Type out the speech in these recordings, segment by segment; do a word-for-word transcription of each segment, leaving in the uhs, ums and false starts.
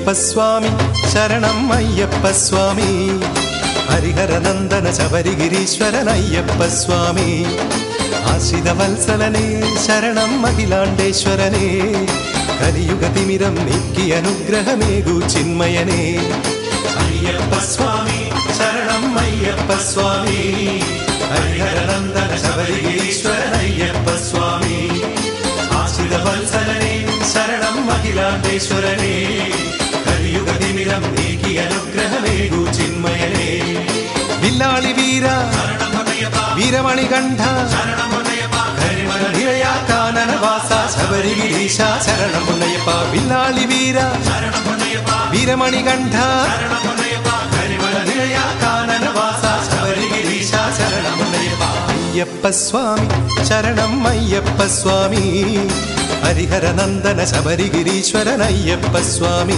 അയ്യപ്പ സ്വാമി ശരണം അയ്യപ്പ സ്വാമി ഹരിഹരനന്ദന ശബരിഗിരീശ്വരൻ അയ്യപ്പ സ്വാമി ആശ്രിതവത്സലനേ ശരണം അഖിലാണ്ടേശ്വരനേ കലിയുഗതിമിരം നീക്കി അനുഗ്രഹമേകൂ ചിന്മയനേ അയ്യപ്പ സ്വാമി ശരണം അയ്യപ്പ സ്വാമി ഹരിഹരനന്ദന ശബരിഗിരീശ്വരൻ അയ്യപ്പ സ്വാമി ആശ്രിതവത്സലനേ ശരണം അഖിലാണ്ടേശ്വരനേ കലിയുഗതിമിരം നീക്കി അനുഗ്രഹമേകൂ ചിന്മയനേ വില്ലാളി വീര വീരമണികണ്ഠ കാനനവാസ ശബരിഗിരീശ ശരണമുന്നയ്യപ്പ വില്ലാളി വീര വീരമണികണ്ഠ കാനനവാസ ശബരിഗിരീശ ശരണമുന്നയ്യപ്പ അയ്യപ്പ സ്വാമി ശരണം അയ്യപ്പ സ്വാമി ഹരിഹരനന്ദന ശബരിഗിരീശ്വരൻ അയ്യപ്പ സ്വാമി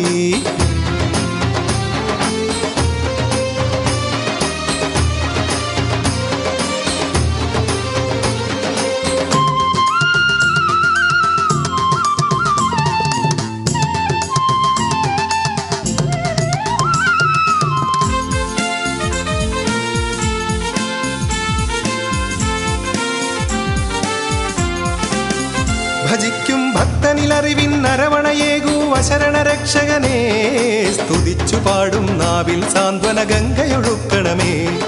ഭജിക്കും ഭക്തനിലറിവിൻ നരവണയേകൂ വശരണ രക്ഷകനേ സ്തുതിച്ചു പാടും നാവിൽ സാന്ത്വന ഗംഗയൊഴുക്കണമേ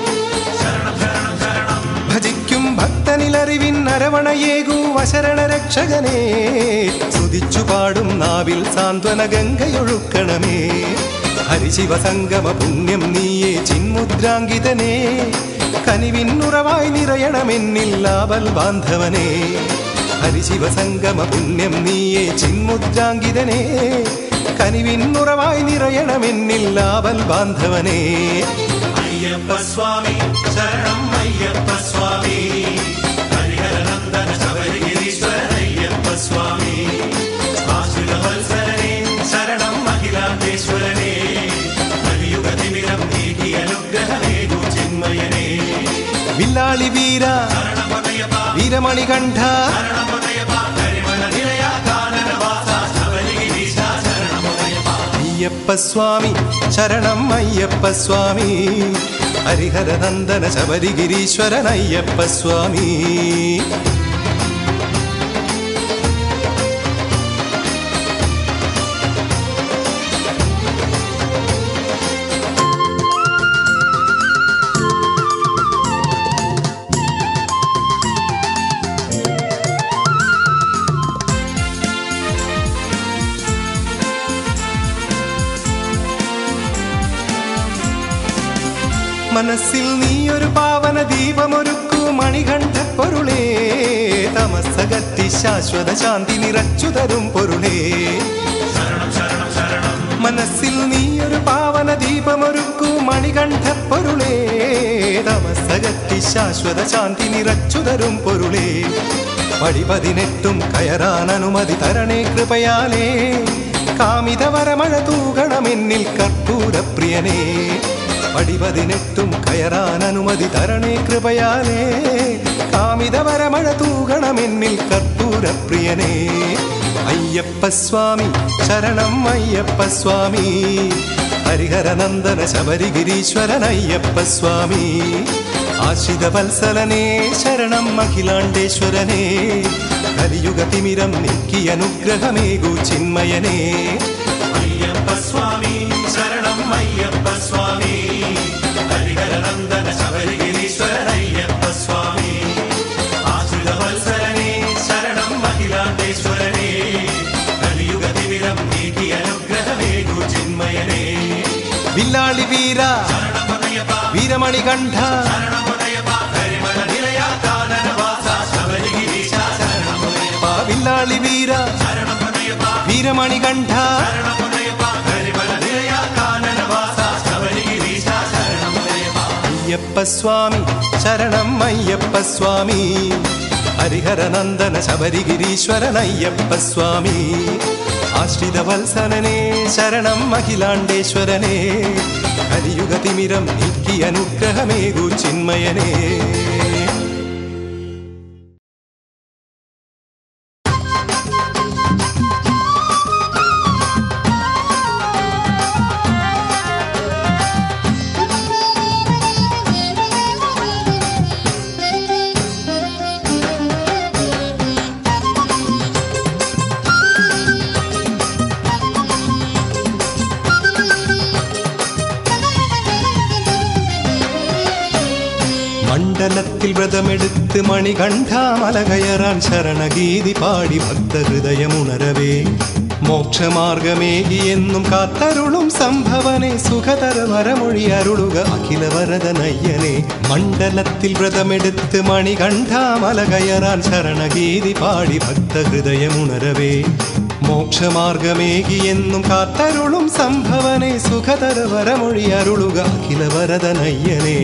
ഭജിക്കും ഭക്തനിലറിവിൻ നരവണയേകൂ വശരണ രക്ഷകനേ സ്തുതിച്ചു പാടും നാവിൽ സാന്ത്വന ഗംഗയൊഴുക്കണമേ ഹരിശിവസംഗമ പുണ്യം നീയേ ചിന്മുദ്രാങ്കിതനേ കനിവിന്നുറവായി നിറയണമെന്നിൽ ലാവൽ ബാന്ധവനേ ഹരിശിവസംഗമ പുണ്യം നീയേ ചിന്മുദ്രാങ്കിതനേ കനിവിന്നുറവായി നിറയണമെന്നിൽ ലാവൽ ബാന്ധവനേ അയ്യപ്പ സ്വാമി ശരണം അയ്യപ്പ സ്വാമി ഹരിഹരനന്ദന ശബരിഗിരീശ്വരൻ അയ്യപ്പ സ്വാമി ആശ്രിതവത്സലനേ ശരണം അഖിലാണ്ടേശ്വരനേ കലിയുഗതിമിരം നീക്കി അനുഗ്രഹമേകൂ ചിന്മയനേ വില്ലാളി വീര വീരമണികണ്ഠ അയ്യപ്പ സ്വാമി ശരണം അയ്യപ്പ സ്വാമി ഹരിഹരനന്ദന ശബരിഗിരീശ്വരൻ അയ്യപ്പ സ്വാമി മനസ്സിൽ നീയൊരു പാവന ദീപമൊരുക്കൂ മണികണ്ഠ പൊരുളേ തമസ്സകറ്റി ശാശ്വത ശാന്തി നിറച്ചു തരും പൊരുളേ മനസ്സിൽ നീയൊരു പാവന ദീപമൊരുക്കൂ മണികണ്ഠ പൊരുളേ തമസ്സകറ്റി ശാശ്വത ശാന്തി നിറച്ചു തരും പൊരുളേ പടി പതിനെട്ടും കയറാൻ അനുമതി തരണേ കൃപയാലേ കാമിതവരമഴ തൂകണമെന്നിൽ കർപ്പൂരപ്രിയനേ പടിപതിനെട്ടും കയറാൻ അനുമതി തരണേ കൃപയാലേ കാമിതവരമഴ തൂകണമെന്നിൽ കർപ്പൂരപ്രിയനേ അയ്യപ്പ സ്വാമി ശരണം അയ്യപ്പ സ്വാമി ഹരിഹരനന്ദന ശബരിഗിരീശ്വരൻ അയ്യപ്പ സ്വാമി ആശ്രിതവത്സലനേ ശരണം അഖിലാണ്ടേശ്വരനേ കലിയുഗതിമിരം നീക്കി അനുഗ്രഹമേകൂ ചിന്മയനേ അയ്യപ്പ സ്വാമി ശരണം അയ്യപ്പ സ്വാമി ഹരിഹരനന്ദന ശബരിഗിരീശ്വരൻ അയ്യപ്പ സ്വാമി ആശ്രിതവത്സലനേ ശരണം അഖിലാണ്ടേശ്വരനേ കലിയുഗതിമിരം നീക്കി അനുഗ്രഹമേകൂ ചിന്മയനേ വില്ലാളി വീര വീരമണികണ്ഠ വില്ലാളി വീര വീരമണികണ്ഠ അയ്യപ്പ സ്വാമി ശരണം അയ്യപ്പ സ്വാമി ഹരിഹരനന്ദന ശബരിഗിരീശ്വരൻ അയ്യപ്പ സ്വാമി ആശ്രിതവത്സലനേ ശരണം അഖിലാണ്ടേശ്വരനേ കലിയുഗതിമിരം നീക്കി അനുഗ്രഹമേകൂ ചിന്മയനേ മണ്ഡലത്തിൽ വ്രതമെടുത്ത് മണികണ്ഠാമല കയറാൻ ശരണഗീതി പാടി ഭക്തഹൃദയമുണരവേ മോക്ഷമാർഗമേകി എന്നും കാത്തരുളും സംഭവനെ സുഖതര വരമൊഴി അരുളുക അഖില വരദനയ്യനെ മണ്ഡലത്തിൽ വ്രതമെടുത്ത് മണികണ്ഠാമല കയറാൻ ശരണഗീതി പാടി ഭക്തഹൃദയമുണരവേ മോക്ഷമാർഗമേകി എന്നും കാത്തരുളും സംഭവനെ സുഖതര വരമൊഴി അരുളുക അഖില വരദനയ്യനെ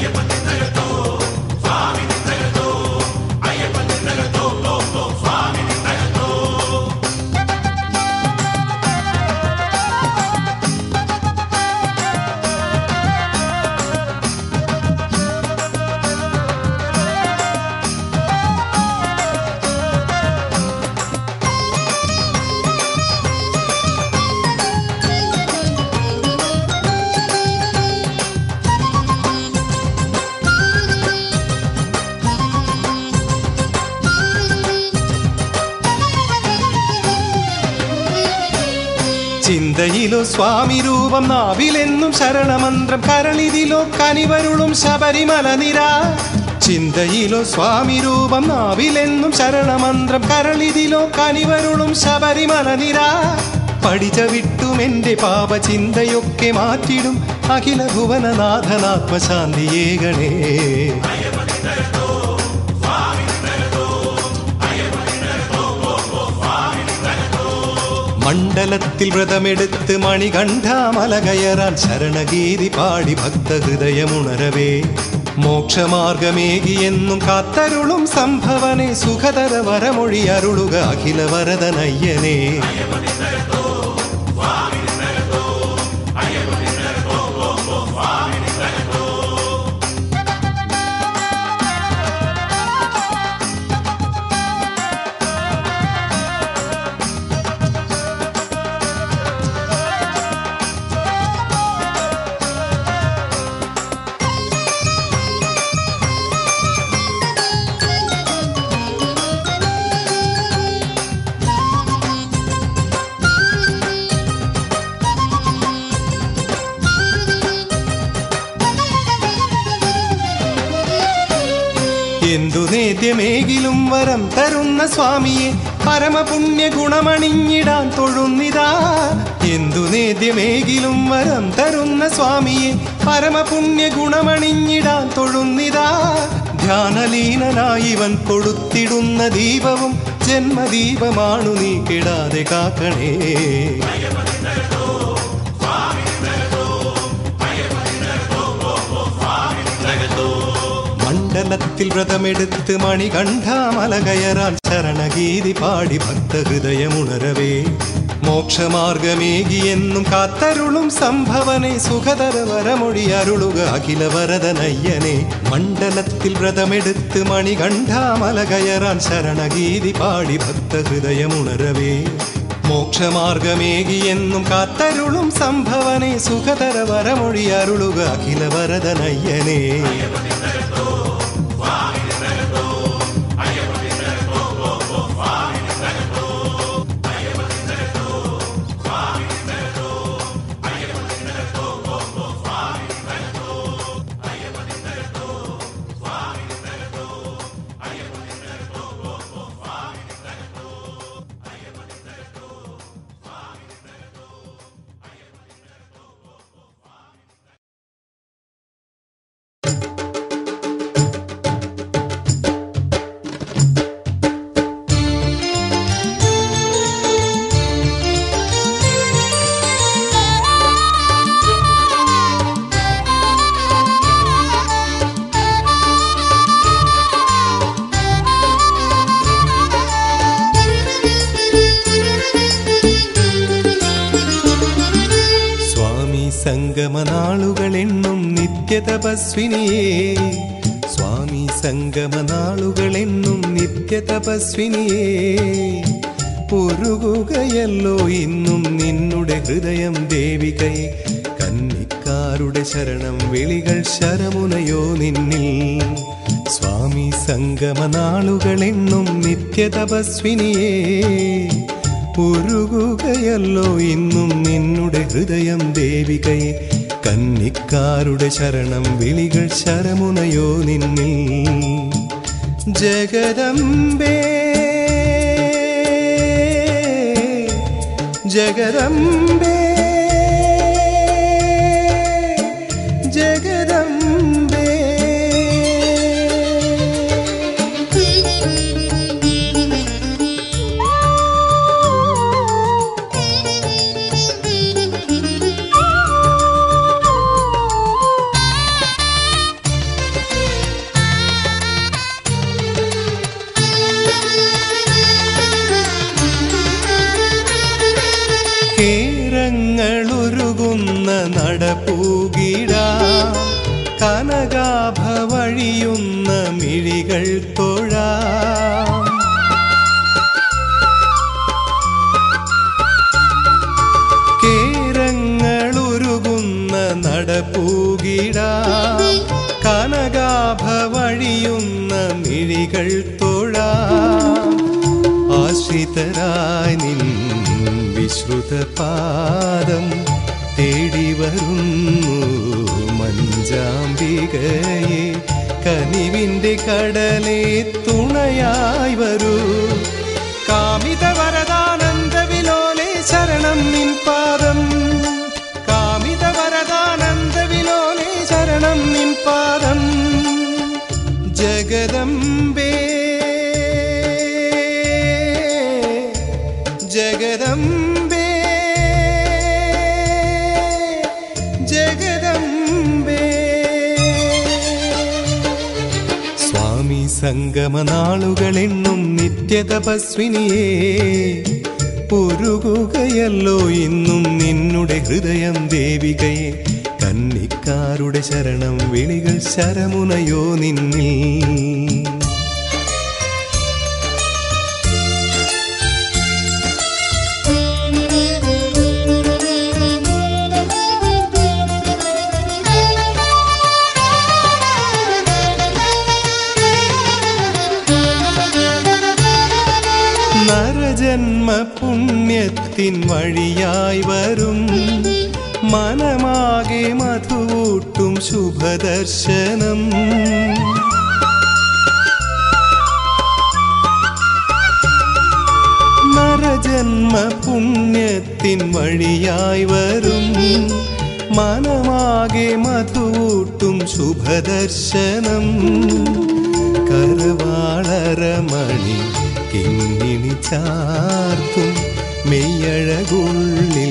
ചിന്തയിലോ സ്വാമി രൂപം നാവിലെന്നും ശരണമന്ത്രം കരളിതിലോ കനിവരുളും ശബരിമല നിര ചിന്തയിലോ സ്വാമി രൂപം നാവിലെന്നും ശരണമന്ത്രം കരളിതിലോ കനിവരുളും ശബരിമല നിര പഠിച്ച വിട്ടും എൻ്റെ പാപചിന്തയൊക്കെ മാറ്റിടും അഖില ഭുവനനാഥനാത്മശാന്തിയേകണേ മണ്ഡലത്തിൽ വ്രതമെടുത്ത് മണികണ്ഠാമല കയറാൻ ശരണഗീതി പാടി ഭക്തഹൃദയമുണരവേ മോക്ഷമാർഗമേകി എന്നും കാത്തരുളും സംഭവനെ സുഖതര വരമൊഴി അരുളുക അഖില വരദനയ്യനെ എന്തു നേദ്യമേകിലും വരം തരുന്ന സ്വാമിയെ പരമപുണ്യ ഗുണമണിഞ്ഞിടാൻ തൊഴുന്നിതാ എന്തു നേദ്യമേകിലും വരം തരുന്ന സ്വാമിയെ പരമപുണ്യ ഗുണമണിഞ്ഞിടാൻ തൊഴുന്നിതാ ധ്യാനലീനനായി ഇവൻ കൊടുത്തിടുന്ന ദീപവും ജന്മദീപമാണു നീ കെടാതെ കാക്കണേ മണ്ഡലത്തിൽ വ്രതമെടുത്ത് മണികണ്ഠാമല കയറാൻ ശരണഗീതി പാടി ഭക്തഹൃദയമുണരവേ മോക്ഷമാർഗമേകി എന്നും കാത്തരുളും സംഭവനെ സുഖതര വരമൊഴി അരുളുക അഖില വരദനയ്യനെ മണ്ഡലത്തിൽ വ്രതമെടുത്ത് മണികണ്ഠാമല കയറാൻ ശരണഗീതി പാടി ഭക്തഹൃദയമുണരവേ മോക്ഷമാർഗമേകി എന്നും കാത്തരുളും സംഭവനെ സുഖതര വരമൊഴി അരുളുക അഖില വരദനയ്യനെ സംഗമനാളുകളെന്നും നിത്യതപസ്വിനിയേ സ്വാമി സംഗമനാളുകളെന്നും നിത്യതപസ്വിനിയേ ഉരുകുകയല്ലോ ഇന്നും നിന്നുടെ ഹൃദയം ദേവികയെ കന്നിക്കാരുടെ ശരണം വിളികൾ ശരമുനയോ നിന്നിൽ സ്വാമി സംഗമനാളുകളെന്നും നിത്യതപസ്വിനിയേ ഉരുകുകയല്ലോ ഇന്നും നിന്നുടെ ഹൃദയം ദേവികയെ കന്നിക്കാരുടെ ശരണം വിളികൾ ശരമുനയോ നിന്നിൽ ജഗദംബേ ജഗദംബേ ജഗദംബേ കേരങ്ങളുരുകുന്ന നടപ്പൂകിടാം കനകാഭ വഴിയുന്ന മിഴികൾ തൊഴാം കേരങ്ങളുരുകുന്ന നടപ്പൂകിടാം കനകാഭ വഴിയുന്ന മിഴികൾ തൊഴാം ആശ്രിതരായി നിൻ വിശ്രുതപാദം തേടി വരുന്നു മഞ്ചാംബികയെ കനിവിൻ്റെ കടലേ തുണയായി വരൂ കാമിത വരദാനന്ദ വിലോലേ ശരണം നിൻ പാദം കാമിത വരദാനന്ദ വിലോലേ ശരണം നിൻ പാദം ജഗദംബേ ജഗദംബേ ജഗദംബേ സ്വാമി സംഗമനാളുകളെണ്ണും നിത്യതപസ്വിനിയേ ഉരുകുകയല്ലോ ഇന്നും നിന്നുടെ ഹൃദയം ദേവികയെ കന്നിക്കാരുടെ ശരണം വിളികൾ ശരമുനയോ നിന്നിൽ നരജന്മ പുണ്യത്തിൻ വഴിയായി വരും മനമാകെ മധുവൂട്ടും ശുഭദർശനം നരജന്മ പുണ്യത്തിൻ വഴിയായി വരും മനമാകെ മധുവൂട്ടും ശുഭദർശനം കരവാളരമണി കിങ്ങിണി ചാർത്തും മെയ്യഴകുള്ളിൽ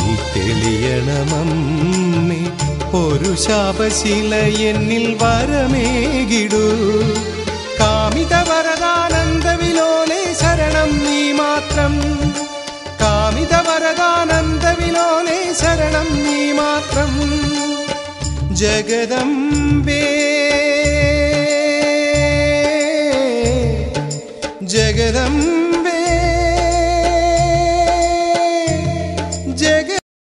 തെളിയണമമ്മേ ഒരു ശാപശില എന്നിൽ വരമേകിടൂ കാമിത വരദാനന്ദ വിലോലേ ശരണം നീ മാത്രം കാമിത വരദാനന്ദ വിലോലേ ശരണം നീ മാത്രം ജഗദംബേ ജഗദംബേ ജഗ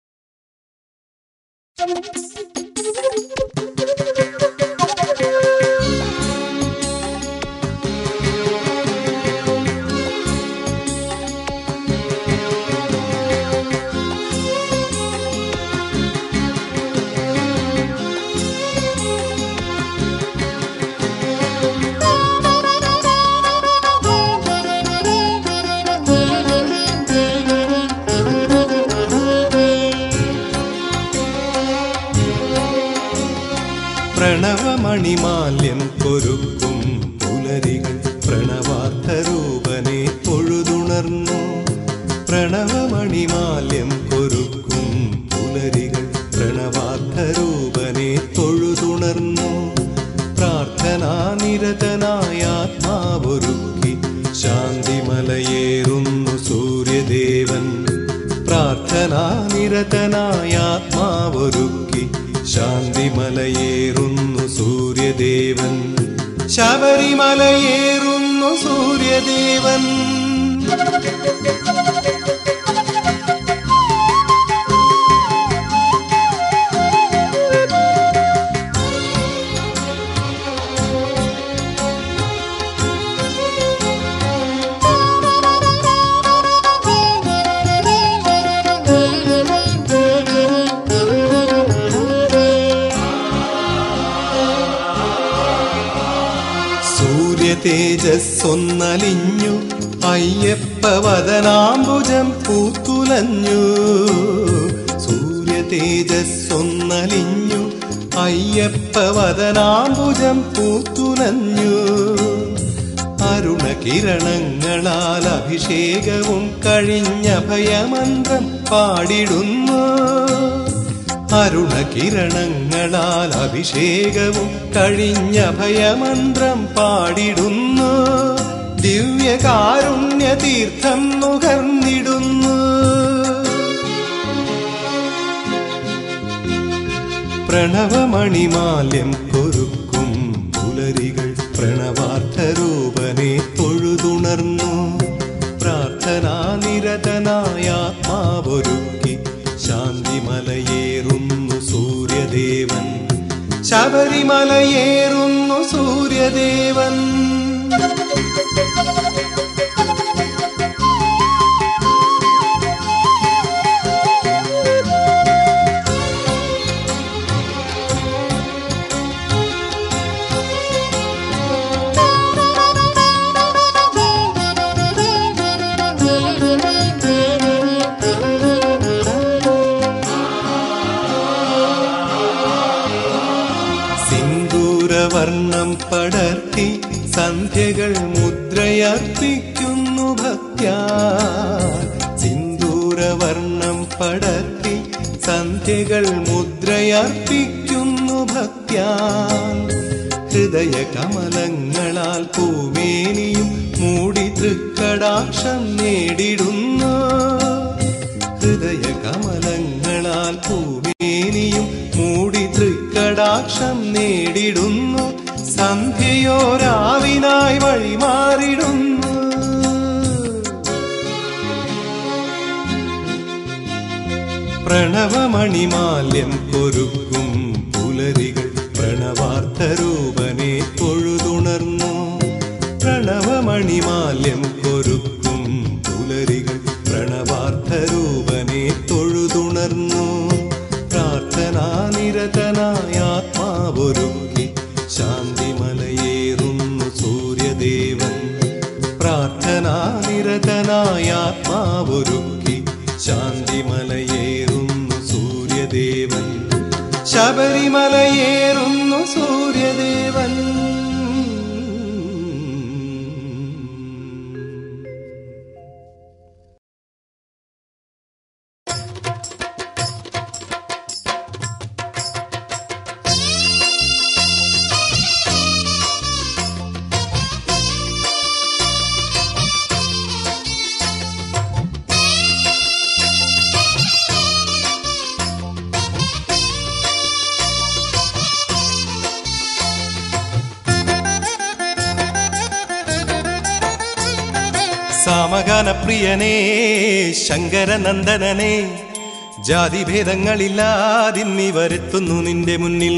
പ്രണവമണിമാല്യം കൊരുക്കും പുലരികൾ പ്രണവാർത്ഥരൂപനെ തൊഴുതുണർന്നു പ്രണവമണിമാല്യം കൊരുക്കും പുലരികൾ പ്രണവാർത്ഥരൂപനെ തൊഴുതുണർന്നു പ്രാർത്ഥനാനിരതനായ ആത്മാവൊരുക്കി ശാന്തിമലയേറുന്നു സൂര്യദേവൻ പ്രാർത്ഥനാനിരതനായ ആത്മാവൊരുക്കി ശാന്തിമലയേറുന്നു സൂര്യദേവൻ ശബരിമലയേറുന്നു സൂര്യദേവൻ തേജസ്സൊന്നലിഞ്ഞു അയ്യപ്പവദനാംബുജം പൂത്തുലഞ്ഞു. സൂര്യ തേജസ്സൊന്നലിഞ്ഞു അയ്യപ്പവദനാംബുജം പൂത്തുലഞ്ഞു. അരുണകിരണങ്ങളാൽ അഭിഷേകവും കഴിഞ്ഞ ഭയമന്ത്രം പാടിടുന്നു. അരുണകിരണങ്ങളാൽ അഭിഷേകവും കഴിഞ്ഞ ഭയമന്ത്രം പാടിടുന്നു. ദിവ്യകാരുണ്യ തീർത്ഥം നുകർന്നിടുന്നു. പ്രണവമണിമാല്യം കൊരുക്കും പുലരികൾ പ്രണവാർത്ഥരൂപനെ തൊഴുതുണർന്നു. പ്രാർത്ഥനാനിരതനായ ആത്മാവൊരുക്കി ശാന്തിമലയേറുന്നു സൂര്യദേവൻ. ശബരിമലയേറുന്നു സൂര്യദേവൻ. വർണ്ണം പടർത്തി സന്ധ്യകൾ മുദ്രയർപ്പിക്കുന്നു ഭക്ത്യാ. സിന്ദൂരവർണ്ണം പടർത്തി സന്ധ്യകൾ മുദ്രയർപ്പിക്കുന്നു ഭക്ത്യാ. ഹൃദയ കമലങ്ങളാൽ പൂമേനിയും മൂടി തൃക്കടാക്ഷം നേടിടുന്നു. ഹൃദയ കമലങ്ങളാൽ പൂമേനിയും മൂടി തൃക്കടാക്ഷം നേടിടുന്നു. സന്ധ്യയോ രാവിനായി വഴിമാറിടുന്നു. പ്രണവമണിമാല്യം കൊരുക്കും പുലരികൾ പ്രണവാർത്ഥരൂപനെ തൊഴുതുണർന്നു. പ്രണവമണിമാല്യം കൊരുക്കും പുലരികൾ പ്രണവാർത്ഥരൂപനെ തൊഴുതുണർന്നു. പ്രാർത്ഥനാനിരതനായ ആത്മാവൊരുക്കി ശാന്തിമലയേറുന്നു സൂര്യദേവൻ. പ്രാർത്ഥനാനിരതനായ ആത്മാവൊരുക്കി ശാന്തിമലയേറുന്നു സൂര്യദേവൻ. ശബരിമലയേറുന്നു സൂര്യദേവൻ. സാമഗാനപ്രിയനേ ശങ്കരനന്ദനനേ, ജാതിഭേദങ്ങളില്ലാതിന്നി വരുത്തുന്നു നിന്റെ മുന്നിൽ.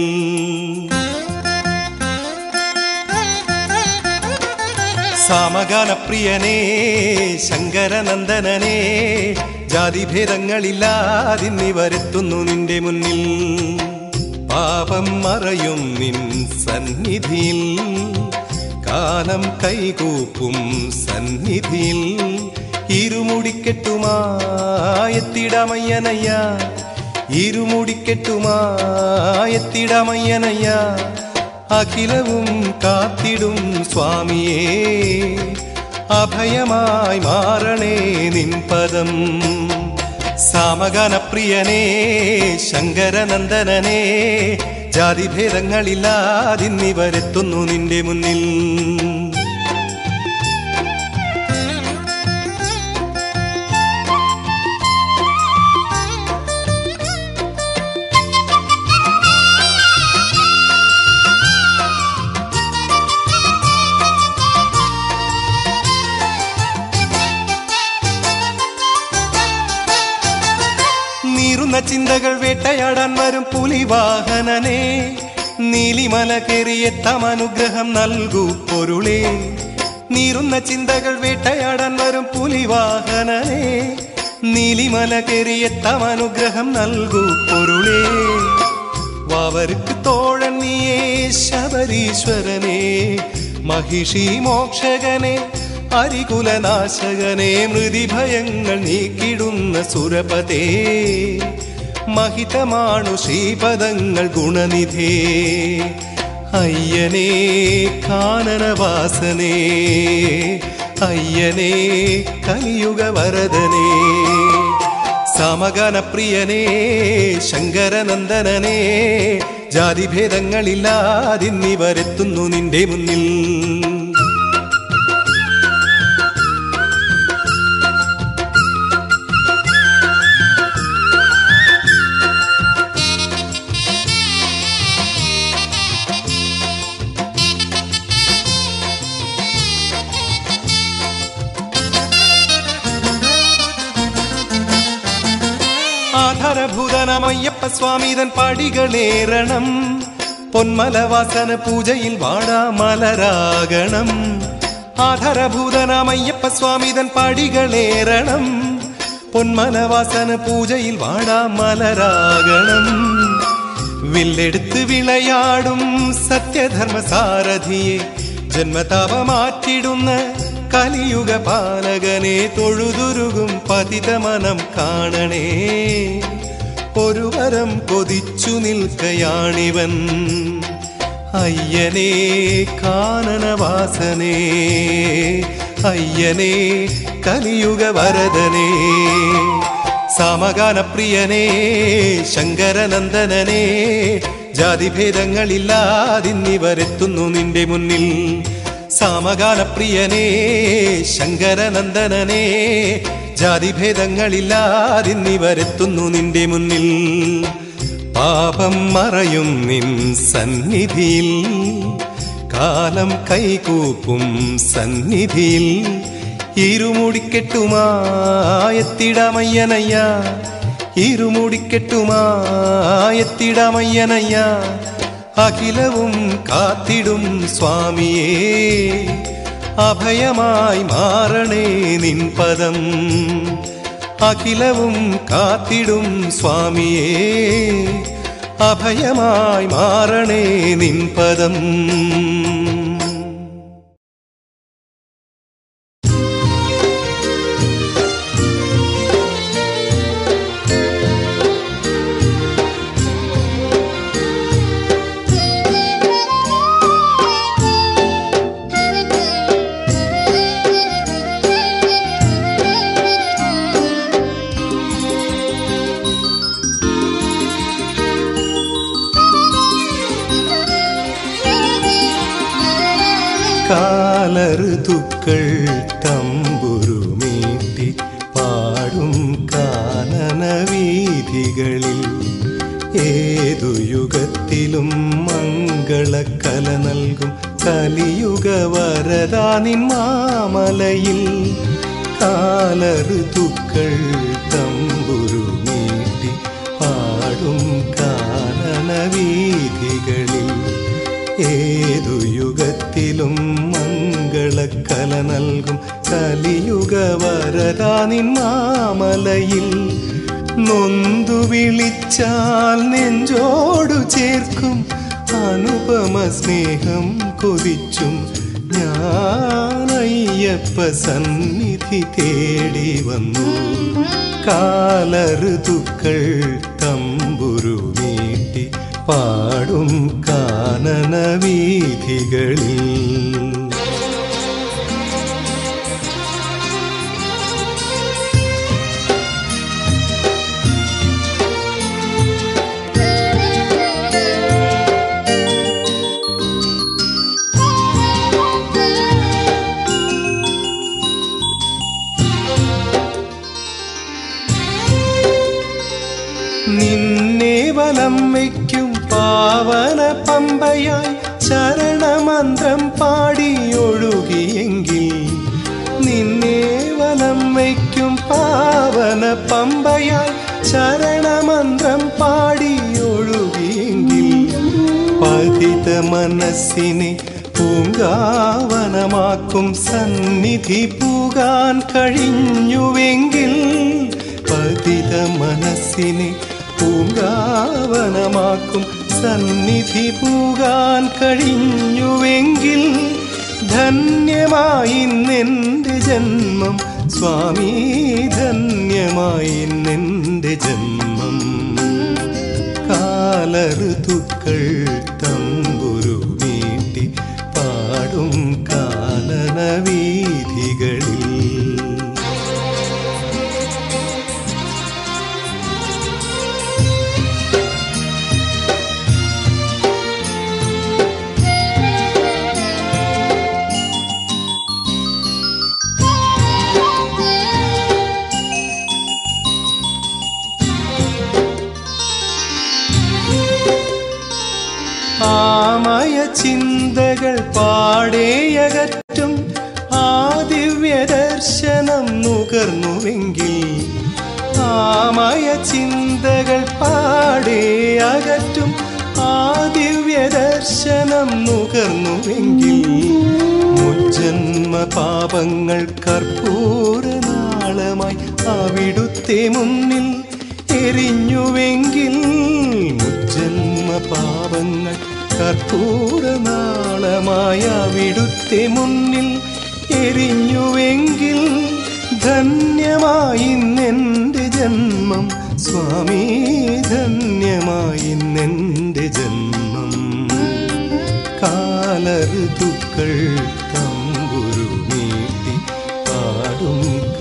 സാമഗാനപ്രിയനേ ശങ്കരനന്ദനനേ, ജാതിഭേദങ്ങളില്ലാതിന്നി വരുത്തുന്നു നിന്റെ മുന്നിൽ. പാപം മറയും നിൻ സന്നിധിയിൽ, കാലം കൈകൂപ്പും സന്നിധിയിൽ, ഇരുമുടിക്കെട്ടുമായെത്തിടമയ്യനയ്യ, ഇരുമുടിക്കെട്ടുമായെത്തിടമയ്യനയ്യ. അഖിലവും കാത്തിടും സ്വാമിയേ, അഭയമായി മാറണേ നിൻ പദം. സാമഗാനപ്രിയനേ ശങ്കരനന്ദനനേ, ജാതിഭേദങ്ങളില്ലാതിന്നി വരുത്തുന്നു നിന്റെ മുന്നിൽ. നീറുന്ന ചിന്തകൾ വേട്ടയാടാൻ വരും പുലിവാഹനനേ, നീലിമല കേറിയെത്താം അനുഗ്രഹം നൽകൂ പൊരുളേ. നീറുന്ന ചിന്തകൾ വേട്ടയാടാൻ വരും പുലിവാഹനനേ, നീലിമല കേറിയെത്താം അനുഗ്രഹം നൽകൂ പൊരുളേ. വാവർക്ക് തോഴൻ നീയേ ശബരീശ്വരനേ, महिषी മോക്ഷകനെ അരികുലനാശകനെ മൃതിഭയങ്ങൾ നീക്കിടുന്ന സുരപതേ महितमाणु श्रीपदങ്ങൾ ഗുണനിധേ അയ്യനേ കാനനവാസനേ അയ്യനേ കലിയുഗവരദനേ സമഗനപ്രിയനേ ശങ്കരനന്ദനനേ ജാതിഭേദങ്ങളില്ലാതിന്നിവരെത്തുന്നു നിന്റെ മുന്നിൽ ആധാരഭൂതനമയ്യപ്പ സ്വാമിതൻ പടികളേറണം പൊന്മലവാസന പൂജയിൽ വാടാമലരാകണം ആധാരഭൂതനമയ്യപ്പ സ്വാമിതൻ പടികളേറണം പൊന്മലവാസന പൂജയിൽ വാടാമലരാകണം വില്ലെടുത്ത് വിളയാടും സത്യധർമ്മസാരഥിയെ ജന്മതാപമാറ്റിടുന്ന കലിയുഗ പാലകനെ തൊഴുതുരുകും പതിതമനം കാണണേ ഒരു വരം കൊതിച്ചു നിൽക്കയാണിവൻ അയ്യനേ കാനനവാസനേ അയ്യനേ കലിയുഗവരദനേ സമഗാനപ്രിയനേ ശങ്കരനന്ദനനേ ജാതിഭേദങ്ങളില്ലാതിന്നിവരെത്തുന്നു നിന്റെ മുന്നിൽ സമഗാനപ്രിയനേ ശങ്കരനന്ദനനേ ജാതിഭേദങ്ങളില്ലാതിന്നിവരെത്തുന്നു നിന്റെ മുന്നിൽ പാപം മറയും നിൻ സന്നിധിയിൽ കാലം കൈകൂപ്പും സന്നിധിയിൽ ഇരുമുടിക്കെട്ടുമായെത്തിടാമയ്യനയ്യ ഇരുമുടിക്കെട്ടുമായെത്തിടാമയ്യനയ്യ അഖിലവും കാത്തിടും സ്വാമിയേ അഭയമായി മാറണേ നിൻ പദം അഖിലവും കാത്തിടും സ്വാമിയേ അഭയമായി മാറണേ നിൻ പദം കാലഋതുക്കൾ തമ്പുരുമീട്ടി പാടും കാനന വീഥികളിൽ ഏതു യുഗത്തിലും മംഗളക്കല നൽകും കലിയുഗ വരദാനിൻ മാമലയിൽ കാലഋതുക്കൾ തമ്പുരുമീട്ടി പാടും കാനന വീഥികളിൽ ഏതു യുഗത്തിലും മംഗളക്കല നൽകും കലിയുഗ വരദാനിൻ മാമലയിൽ നൊന്തു വിളിച്ചാൽ നെഞ്ചോടു ചേർക്കും അനുപമ സ്നേഹം കൊതിച്ചും ഞാനയ്യപ്പ സന്നിധി തേടി വന്നു കാലഋതുക്കൾ തമ്പുരുമീട്ടി പാടും കാനന വീഥികളിൽ നിന്നെ വലം വയ്ക്കും പാവന പമ്പയായി ശരണമന്ത്രം പാടി ഒഴുകിയെങ്കിൽ നിന്നെ വലം വയ്ക്കും പാവന പമ്പയായി ശരണമന്ത്രം പാടി ഒഴുകിയെങ്കിൽ പതിത മനസ്സിനെ പൂങ്കാവനമാക്കും സന്നിധി പൂകാൻ കഴിഞ്ഞുവെങ്കിൽ പതിത മനസ്സിനെ പൂങ്കാവനമാക്കും സന്നിധി പൂകാൻ കഴിഞ്ഞുവെങ്കിൽ ധന്യമായിന്നെൻ്റെ ജന്മം സ്വാമി, ധന്യമായിന്നെൻ്റെ ജന്മം. കാലഋതുക്കൾ തമ്പുരു മീട്ടി പാടും കാനനവീഥികളിൽ ആമയ ചിന്തകൾ പാടേയകറ്റും ആ ദിവ്യദർശനം നുകർന്നുവെങ്കിൽ, ആമയ ചിന്തകൾ പാടേയകറ്റും ആ ദിവ്യദർശനം നുകർന്നുവെങ്കിൽ, മുജ്ജന്മ പാപങ്ങൾ കർപ്പൂരനാളമായി അവിടുത്തെ മുന്നിൽ എരിഞ്ഞുവെങ്കിൽ, മുജ്ജന്മ പാപങ്ങൾ കർപ്പൂരനാളമായ അവിടുത്തെ മുന്നിൽ എരിഞ്ഞുവെങ്കിൽ, ധന്യമായിന്നെൻ്റെ ജന്മം സ്വാമി, ധന്യമായിന്നെൻ്റെ ജന്മം. കാലഋതുക്കൾ തമ്പുരു മീട്ടി പാടും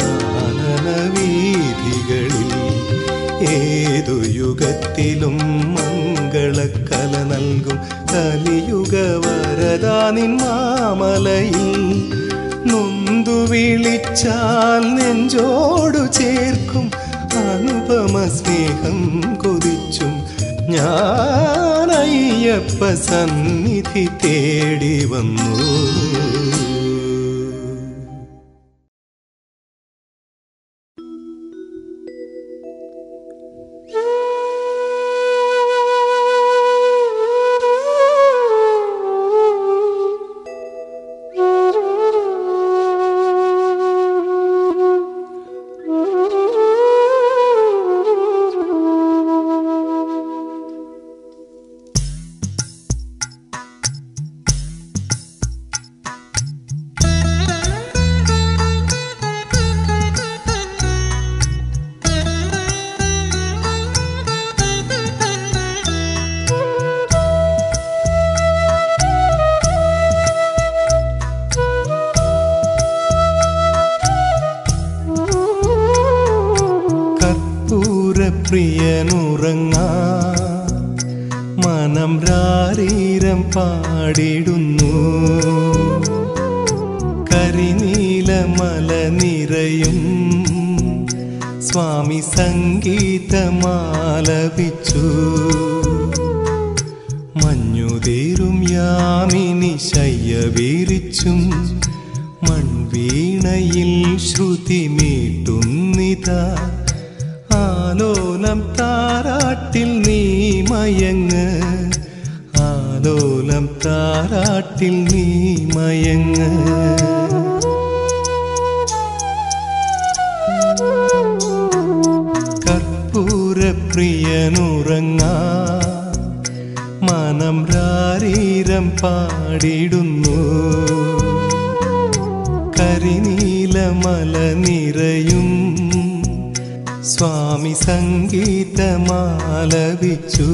കാനനവീഥികളിൽ ഏതു യുഗത്തിലും മംഗളക്കല നൽകും കലിയുഗ വരദാ നിൻ മാമലയിൽ നൊന്തു വിളിച്ചാൽ നെഞ്ചോടു ചേർക്കും അനുപമ സ്നേഹം കൊതിച്ചും ഞാൻ അയ്യപ്പ സന്നിധി തേടി വന്നു. പ്രിയനുറങ്ങാ മനം രാരീരം പാടിടുന്നു, കരിനീലമല നിറയും സ്വാമി സംഗീതമാലപിച്ചു. മഞ്ഞുതീരും യാമിനി ശയ്യ വിരിച്ചും മൺവീണയിൽ ശ്രുതി മീട്ടുന്നിതാ. ആലോലം താരാട്ടിൽ നീ മയങ്ങ്, ആലോലം താരാട്ടിൽ നീ മയങ്ങ്. കർപ്പൂരപ്രിയനുറങ്ങാ മനം രാരീരം പാടിടുന്നു, കരിനീലമല നിറയും സ്വാമി സംഗീതമാലപിച്ചു.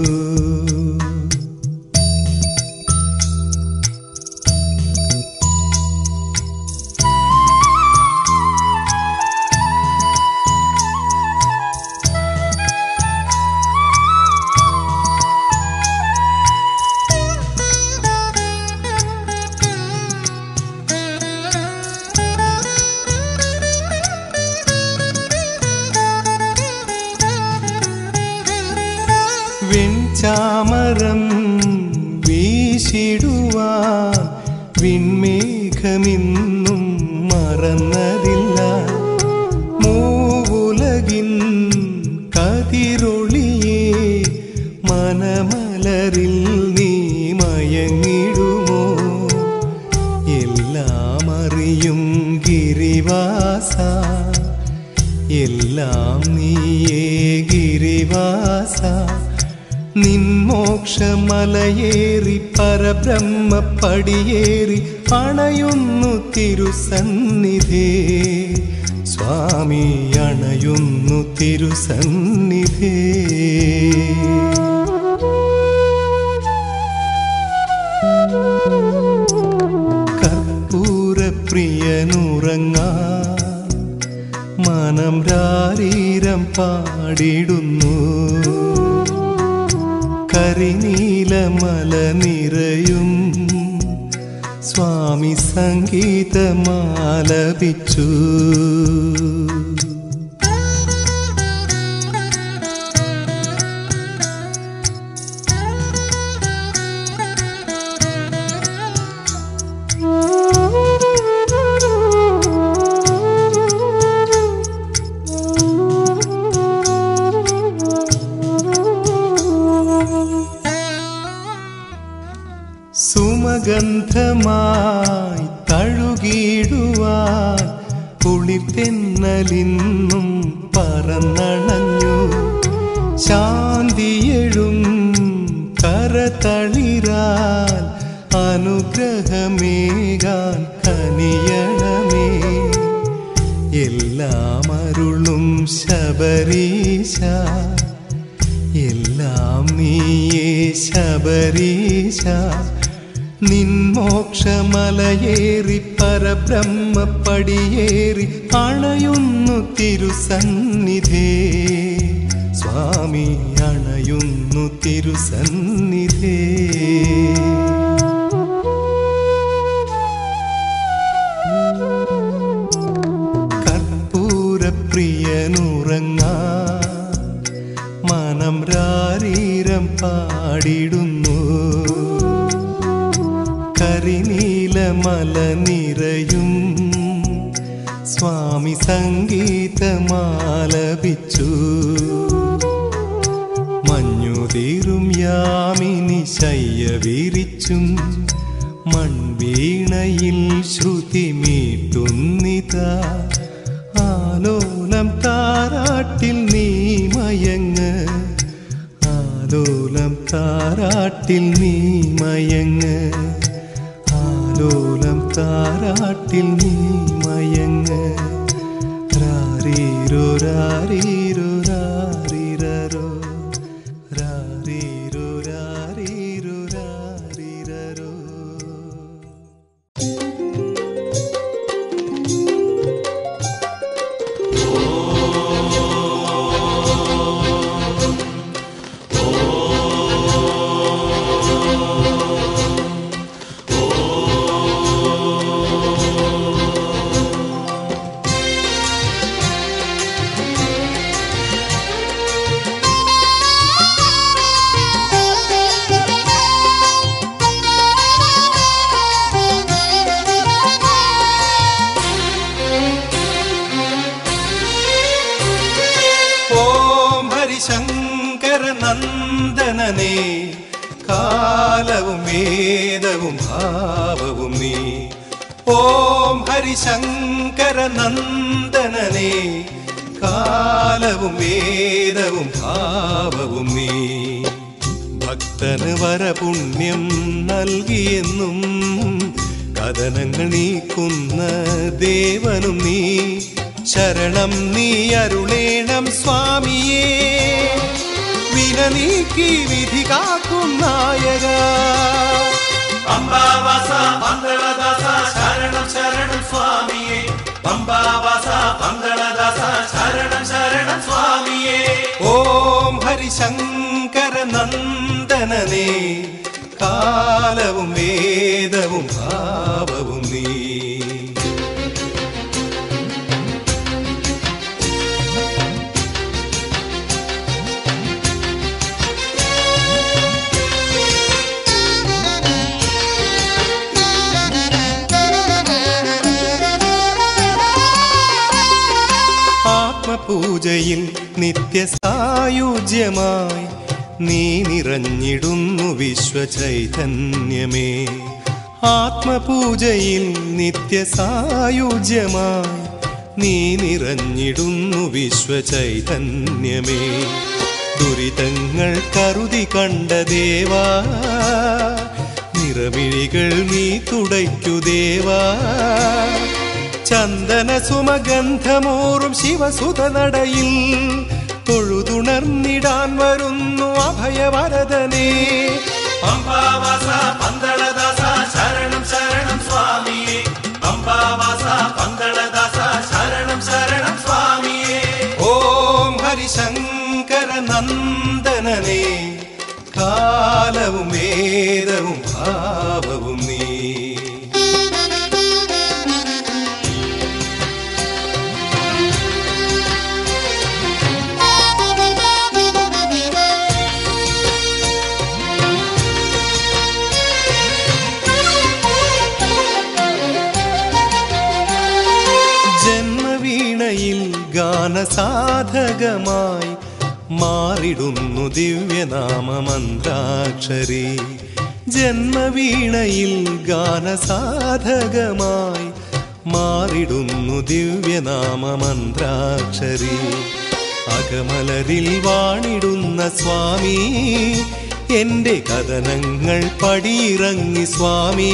വെൺചാമരം വീശിടുവാൻ വിൺമേഘമിന്നും മറന്നതില്ല. മൂവുലകിൻ കതിരൊളിയേ മനമലരിൽ നീ മയങ്ങിടുമോ? എല്ലാം അറിയും ഗിരിവാസ, എല്ലാം നീയേ ഗിരിവാസ. നിൻ മോക്ഷമലയേറി പരബ്രഹ്മപ്പടിയേറി അണയുന്നു തിരുസന്നിധേ സ്വാമി അണയുന്നു തിരുസന്നിധേ കർപ്പൂരപ്രിയനുറങ്ങാൻ മനം രാരീരം പാടിടുന്നു കരിനീലമല നിറയും സ്വാമി സംഗീതമാലപിച്ചു സുമഗന്ധമായി തഴുകിടുവാൻ കുളിർത്തെന്നലിന്നും പറന്നണഞ്ഞു ശാന്തിയെഴും കരതളിരാൽ അനുഗ്രഹമേകാൻ കനിയണമേ എല്ലാം അരുളും ശബരീശ എല്ലാം നീയേ ശബരീശ നിൻമോക്ഷമലയേറി പരബ്രഹ്മപ്പടിയേറി അണയുന്നു തിരുസന്നിധേ സ്വാമി അണയുന്നു തിരുസന്നിധേ കർപ്പൂരപ്രിയനുറങ്ങാൻ മനം രാരീരം പാടിടുന്നു കരിനീലമല നിറയും സ്വാമി സംഗീതമാലപിച്ചു മഞ്ഞുതീരും യാമിനി ശയ്യ വിരിച്ചും മൺവീണയിൽ ശ്രുതി മീട്ടുന്നിതാ ആലോലം താരാട്ടിൽ നീ മയങ്ങ് ആലോലം താരാട്ടിൽ നീ മയങ്ങ് ആലോലം താരാട്ടിൽ നീ മയങ്ങ് രാരീരോ രാരീരോ രാരീരോ രാരീരോ രാരീരോ രാരീരോ ശങ്കരനന്ദനനേ കാലവും വേദവും ഭാവവും നീ ഓം ഹരിശങ്കരനന്ദനനേ കാലവും വേദവും ഭാവവും നീ ഭക്തന് വരപുണ്യം നൽകിയെന്നും കഥനങ്ങൾ നീക്കുന്ന ദേവനും നീ ശരണം നീ അരുളേണം സ്വാമിയേ വിന നീക്കി വിധി കാക്കും നായക പമ്പാവാസ പന്തളദാസ ശരണം ശരണം സ്വാമിയേ പമ്പാവാസ പന്തളദാസ ശരണം ശരണം സ്വാമിയേ ഓം ഹരിശങ്കരനന്ദനനേ കാലവും വേദവും ഭാവവും നീ ആത്മപൂജയിൽ നിത്യസായുജ്യമായി നീ നിറഞ്ഞിടുന്നു വിശ്വചൈതന്യമേ ആത്മപൂജയിൽ നിത്യസായുജ്യമായി നീ നിറഞ്ഞിടുന്നു വിശ്വചൈതന്യമേ ദുരിതങ്ങൾ കരുതി കണ്ട ദേവാ ദുഃഖമിഴികൾ നീ തുടയ്ക്കു ദേവാ. ചന്ദന സുമഗന്ധമൂറും ശിവസുത നടയിൽ തൊഴുതുണർന്നിടാൻ വരുന്നു അഭയവരദനേ. പമ്പാവാസ പന്തളദാസ ശരണം ശരണം സ്വാമിയേ. പമ്പാവാസ പന്തളദാസ ശരണം ശരണം സ്വാമിയേ. ഓം ഹരിശങ്കര നന്ദനനേ, കാലവും വേദവും ഭാവവും നീ. ജന്മവീണയിൽ ഗാനസാധകമായി മാറിടുന്നു ദിവ്യനാമമന്ത്രാക്ഷരി. ജന്മവീണയിൽ ഗാനസാധകമായി മാറിടുന്നു ദിവ്യനാമമന്ത്രാക്ഷരി. അകമലരിൽ വാണിടുന്ന സ്വാമി, എൻ്റെ കഥനങ്ങൾ പടിയിറങ്ങി സ്വാമി.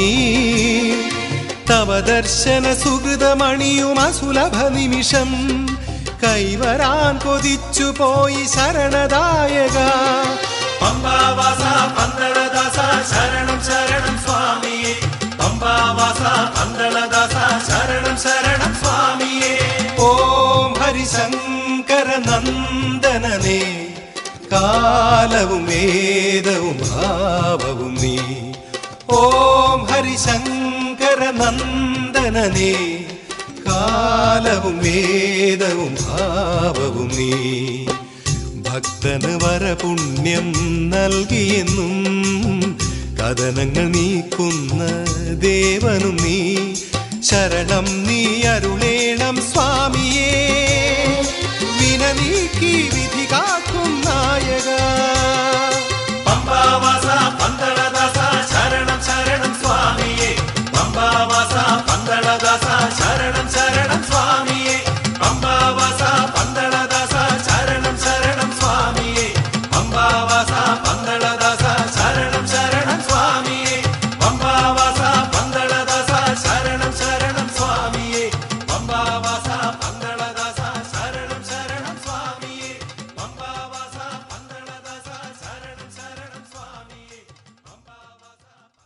തവ ദർശന സുഹൃതമണിയും അസുലഭ നിമിഷം കൈവരാൻ കൊതിച്ചു പോയി ശരണദായക. പമ്പാവാസ പന്തളദാസ ശരണം ശരണം സ്വാമിയേ. പമ്പാവാസ പന്തളദാസ ശരണം ശരണം സ്വാമിയേ. ഓം ഹരിശങ്കര നന്ദനനേ, കാലവും വേദവും ഭാവവും നീ. ഓം ഹരിശങ്കര നന്ദനനേ, കാലവും വേദവും ഭാവവും നീ. ഭക്തന് വരപുണ്യം നൽകിയെന്നും കഥനങ്ങൾ നീക്കുന്ന ദേവനും നീ. ശരണം നീ അരുളേണം സ്വാമിയേ, വിന നീക്കി വിധി കാക്കും നായക. പമ്പാവാസ പന്തളദാസ ശരണം ശരണം സ്വാമിയേ. പമ്പാവാസ പന്തളദാസ ശരണം ശരണം സ്വാമിയേ. പമ്പാവാസ പന്തളദാസ ശരണം ശരണം സ്വാമിയേ. പമ്പാവാസ പന്തളദാസ ശരണം ശരണം സ്വാമിയേ. പമ്പാവാസ പന്തളദാസ ശരണം ശരണം സ്വാമിയേ. പമ്പാവാസ പന്തളദാസ ശരണം ശരണം സ്വാമിയേ. പമ്പാവാസ പന്തളദാസ ശരണം ശരണം സ്വാമിയേ. പമ്പാവാസ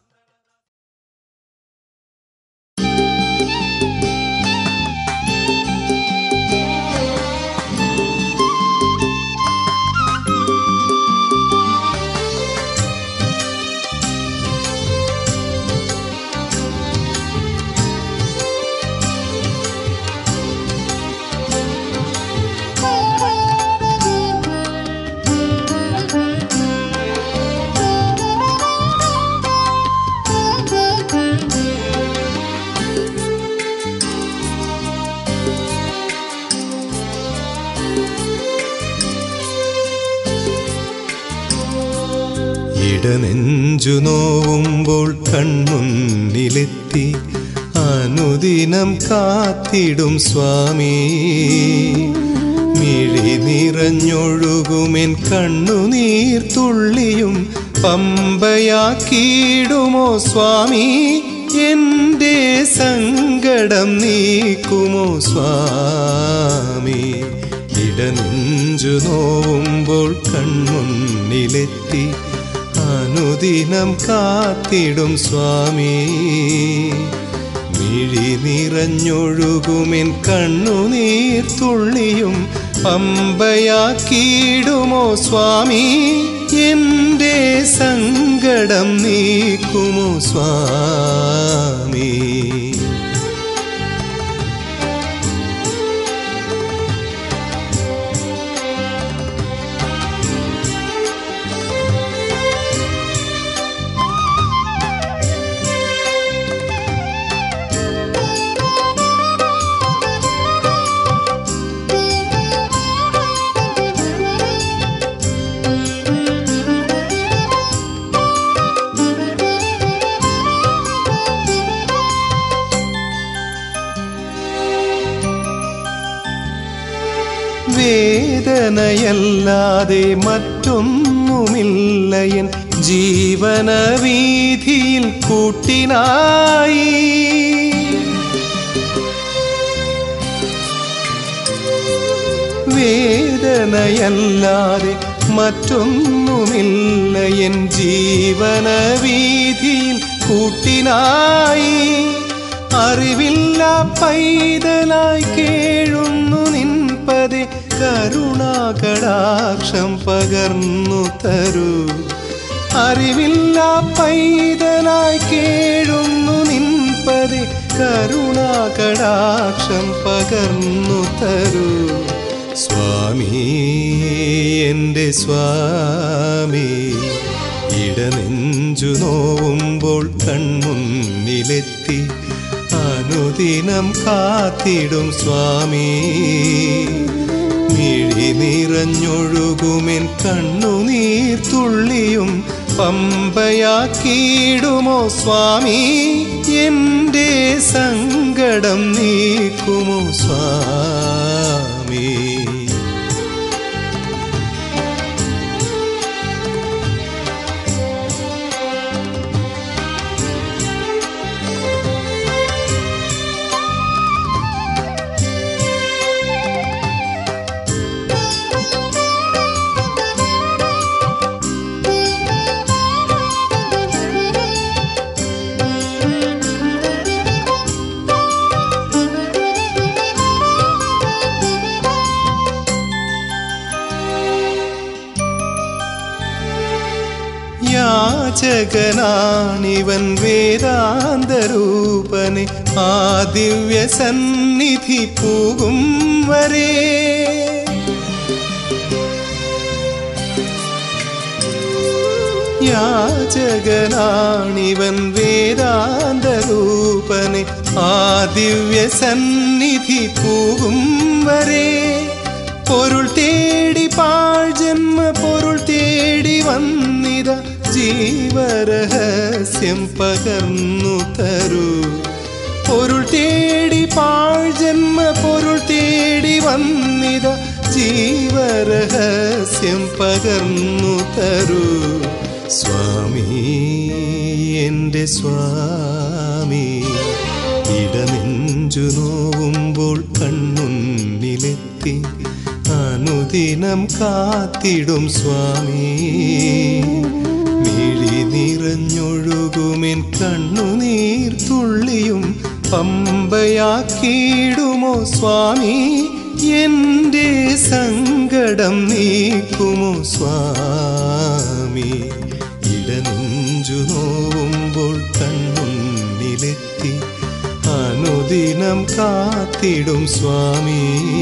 ഇടനെഞ്ചു നോവുമ്പോൾ കൺമുന്നിലെത്തി അനുദിനം കാത്തിടും സ്വാമി. മിഴി നിറഞ്ഞൊഴുകുമെൻ കണ്ണുനീർ തുള്ളിയും പമ്പയാക്കിയിടുമോ സ്വാമി. എൻ്റെ സങ്കടം നീക്കുമോ സ്വാമി. ഇടനെഞ്ചു നോവുമ്പോൾ കൺമുന്നിലെത്തി അനുദിനം കാത്തിടും സ്വാമി. മിഴി നിറഞ്ഞൊഴുകുമെൻ കണ്ണുനീർ തുള്ളിയും പമ്പയാക്കിയിടുമോ സ്വാമി. എൻ്റെ സങ്കടം നീക്കുമോ സ്വാമി. വേദനയല്ലാതെ മറ്റൊന്നുമില്ല എൻ ജീവന വീഥിയിൽ കൂട്ടിനായി വേദനയല്ലാതെ മറ്റൊന്നുമില്ല എൻ ജീവന വീഥിയിൽ കൂട്ടിനായി അറിവില്ല പൈതലായി കേഴുന്നു നിൻപതെ കരുണാകടാക്ഷം പകർന്നു തരൂ അറിവില്ല പൈതലായി കേഴുന്നു നിൻപതെ കരുണാകടാക്ഷം പകർന്നു തരൂ സ്വാമി എൻ്റെ സ്വാമി ഇടനെഞ്ചു നോവുമ്പോൾ കൺമുന്നിലെത്തി അനുദിനം കാത്തിടും സ്വാമി മിഴി നിറഞ്ഞൊഴുകുമെൻ കണ്ണുനീർ തുള്ളിയും പമ്പയാക്കിയിടുമോ സ്വാമി എൻ്റെ സങ്കടം നീക്കുമോ സ്വാമി യാചകനാണിവൻ വേദാന്തരൂപനെ ആ ദിവ്യ സന്നിധി പോകും വരെ യാചകനാണിവൻ വേദാന്തരൂപനെ ആ ദിവ്യ സന്നിധി പോകും വരെ പൊരുൾ തേടി പാഴ്ജന്മ പൊരുൾ തേടി വന്നിത ജീവരഹസ്യം പകർന്നു തരൂ പൊരുൾ തേടി പാഴ്ജന്മ പൊരുൾ തേടി വന്നിത ജീവരഹസ്യം പകർന്നു തരൂ സ്വാമി എൻ്റെ സ്വാമി ഇടനെഞ്ചു നോവുമ്പോൾ കൺമുന്നിലെത്തി അനുദിനം കാത്തിടും സ്വാമി മിഴി നിറഞ്ഞൊഴുകുമെൻ കണ്ണുനീർ തുള്ളിയും പമ്പയാക്കിയിടുമോ സ്വാമി എൻ്റെ സങ്കടം നീക്കുമോ സ്വാമി ഇടനെഞ്ചു നോവുമ്പോൾ കൺമുന്നിലെത്തി അനുദിനം കാത്തിടും സ്വാമി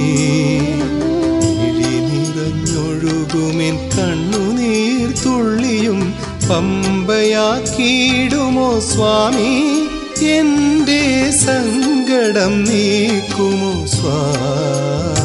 മിഴി നിറഞ്ഞൊഴുകുമെൻ കണ്ണുനീർ തുള്ളിയും പമ്പയാക്കിയിടുമോ സ്വാമി എൻ്റെ സങ്കടം നീക്കുമോ സ്വാമി